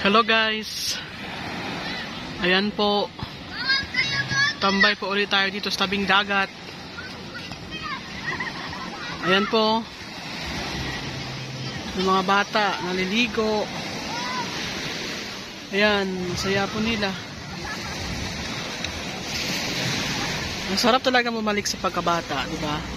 Hello guys. Ayan po. Tambay po ulit tayo dito sa tabing dagat. Ayan po. Yung mga bata naliligo. Ayan, masaya po nila. Ang sarap talaga bumalik sa pagkabata, di ba?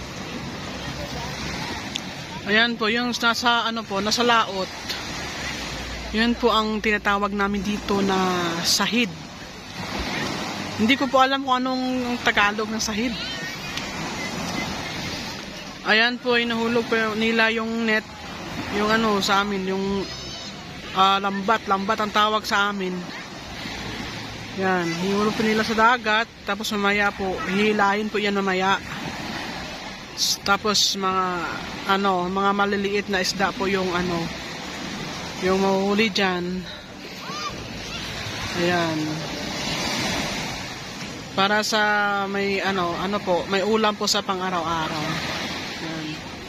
Ayan po, yung nasa nasa laot. Yan po ang tinatawag namin dito na sahid. Hindi ko po alam kung anong Tagalog ng sahid. Ayan po, inahulog po nila yung net, yung sa amin, yung lambat ang tawag sa amin. Yan, hinulog po nila sa dagat, tapos mamaya po, hihilahin po yan mamaya. Tapos mga maliliit na isda po yung yung mahuhuli dyan. Ayan. Para sa may may ulam po sa pang-araw-araw. Ayan.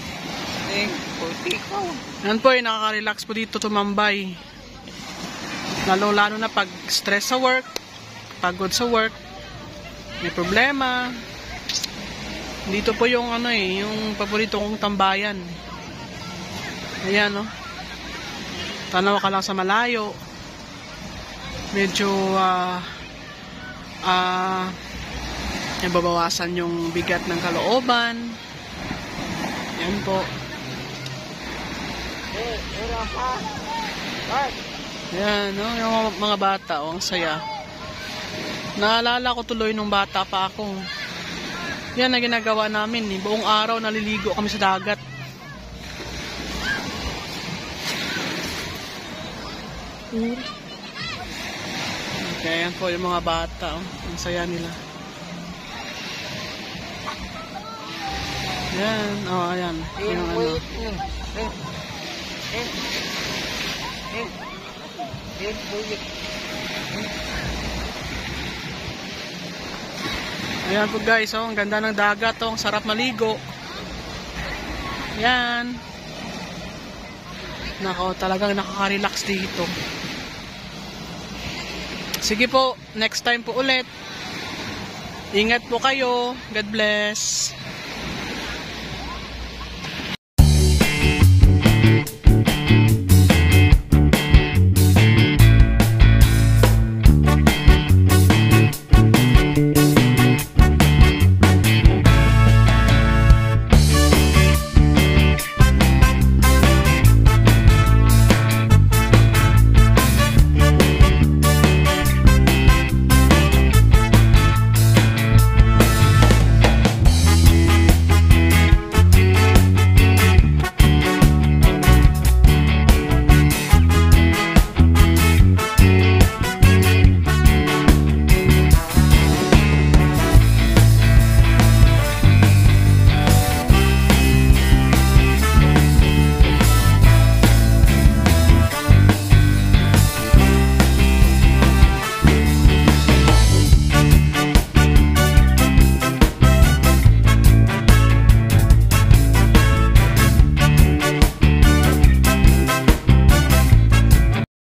Ayan po, nakaka-relax po dito tumambay. Lalo na pag stress sa work, pagod sa work, may problema. Dito po yung yung paborito kong tambayan. Ayan, no? Tanaw ka lang sa malayo. Medyo nababawasan yung bigat ng kalooban. Yan po. Yan, no? Yung mga bata, ang saya. Naalala ko tuloy nung bata pa ako. Yan na ginagawa namin. Buong araw naliligo kami sa dagat. Okay, yan po yung mga bata. Ang saya nila. Yan. Ayan. Yung Ayan po guys, ang ganda ng dagat, ang sarap maligo. Yan. Nako, talagang nakaka-relax dito. Sige po, next time po ulit. Ingat po kayo. God bless.